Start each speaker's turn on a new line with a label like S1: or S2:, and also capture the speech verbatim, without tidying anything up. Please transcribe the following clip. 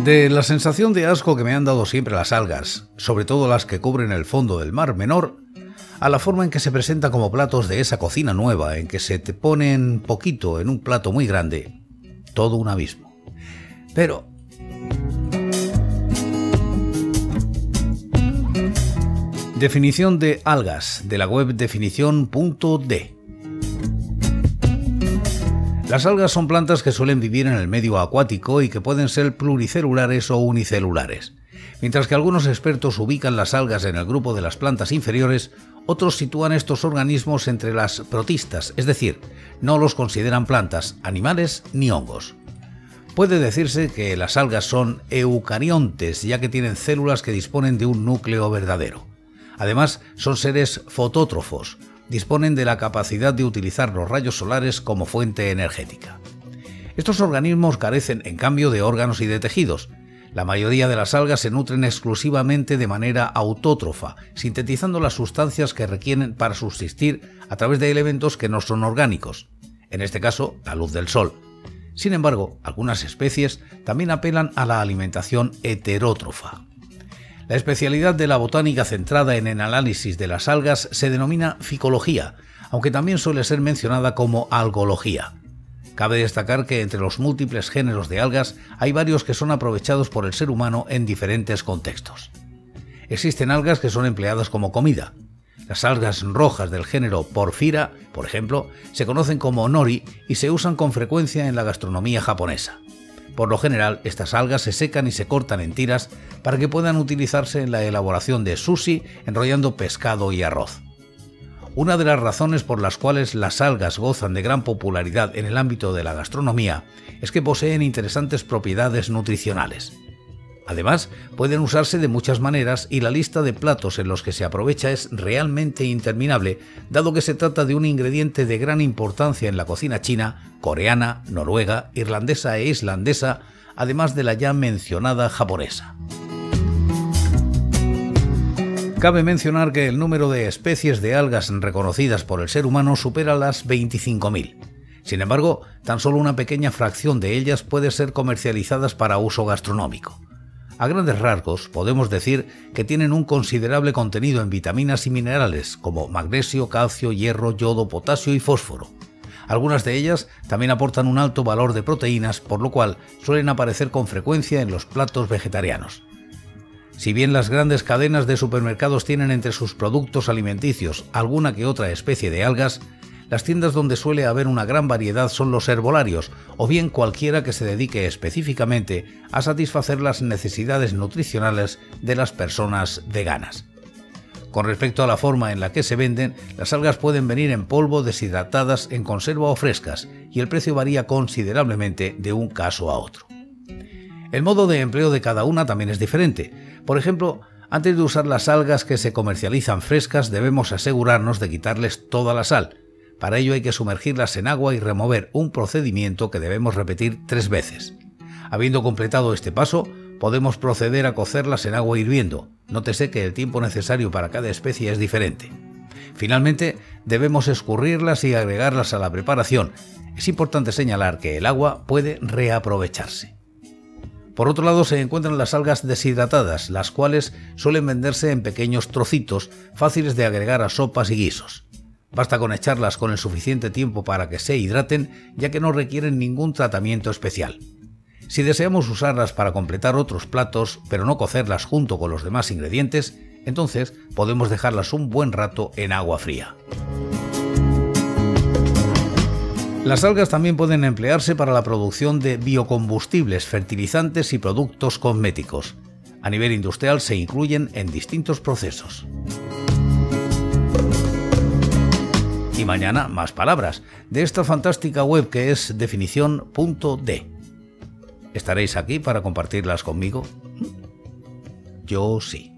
S1: De la sensación de asco que me han dado siempre las algas, sobre todo las que cubren el fondo del Mar Menor, a la forma en que se presentan como platos de esa cocina nueva, en que se te ponen poquito en un plato muy grande, todo un abismo. Pero definición de algas, de la web definición punto de. Las algas son plantas que suelen vivir en el medio acuático y que pueden ser pluricelulares o unicelulares. Mientras que algunos expertos ubican las algas en el grupo de las plantas inferiores, otros sitúan estos organismos entre las protistas, es decir, no los consideran plantas, animales ni hongos. Puede decirse que las algas son eucariontes, ya que tienen células que disponen de un núcleo verdadero. Además, son seres fotótrofos. Disponen de la capacidad de utilizar los rayos solares como fuente energética. Estos organismos carecen, en cambio, de órganos y de tejidos. La mayoría de las algas se nutren exclusivamente de manera autótrofa, sintetizando las sustancias que requieren para subsistir a través de elementos que no son orgánicos, en este caso, la luz del sol. Sin embargo, algunas especies también apelan a la alimentación heterótrofa. La especialidad de la botánica centrada en el análisis de las algas se denomina ficología, aunque también suele ser mencionada como algología. Cabe destacar que entre los múltiples géneros de algas hay varios que son aprovechados por el ser humano en diferentes contextos. Existen algas que son empleadas como comida. Las algas rojas del género Porphyra, por ejemplo, se conocen como nori y se usan con frecuencia en la gastronomía japonesa. Por lo general, estas algas se secan y se cortan en tiras para que puedan utilizarse en la elaboración de sushi, enrollando pescado y arroz. Una de las razones por las cuales las algas gozan de gran popularidad en el ámbito de la gastronomía es que poseen interesantes propiedades nutricionales. Además, pueden usarse de muchas maneras y la lista de platos en los que se aprovecha es realmente interminable, dado que se trata de un ingrediente de gran importancia en la cocina china, coreana, noruega, irlandesa e islandesa, además de la ya mencionada japonesa. Cabe mencionar que el número de especies de algas reconocidas por el ser humano supera las veinticinco mil. Sin embargo, tan solo una pequeña fracción de ellas puede ser comercializadas para uso gastronómico. A grandes rasgos, podemos decir que tienen un considerable contenido en vitaminas y minerales como magnesio, calcio, hierro, yodo, potasio y fósforo. Algunas de ellas también aportan un alto valor de proteínas, por lo cual suelen aparecer con frecuencia en los platos vegetarianos. Si bien las grandes cadenas de supermercados tienen entre sus productos alimenticios alguna que otra especie de algas, las tiendas donde suele haber una gran variedad son los herbolarios, o bien cualquiera que se dedique específicamente a satisfacer las necesidades nutricionales de las personas veganas. Con respecto a la forma en la que se venden, las algas pueden venir en polvo, deshidratadas, en conserva o frescas, y el precio varía considerablemente de un caso a otro. El modo de empleo de cada una también es diferente. Por ejemplo, antes de usar las algas que se comercializan frescas, debemos asegurarnos de quitarles toda la sal. Para ello hay que sumergirlas en agua y remover, un procedimiento que debemos repetir tres veces. Habiendo completado este paso, podemos proceder a cocerlas en agua hirviendo. Nótese que el tiempo necesario para cada especie es diferente. Finalmente, debemos escurrirlas y agregarlas a la preparación. Es importante señalar que el agua puede reaprovecharse. Por otro lado, se encuentran las algas deshidratadas, las cuales suelen venderse en pequeños trocitos, fáciles de agregar a sopas y guisos. Basta con echarlas con el suficiente tiempo para que se hidraten, ya que no requieren ningún tratamiento especial. Si deseamos usarlas para completar otros platos, pero no cocerlas junto con los demás ingredientes, entonces podemos dejarlas un buen rato en agua fría. Las algas también pueden emplearse para la producción de biocombustibles, fertilizantes y productos cosméticos. A nivel industrial se incluyen en distintos procesos. Y mañana más palabras de esta fantástica web que es definición punto de. ¿Estaréis aquí para compartirlas conmigo? Yo sí.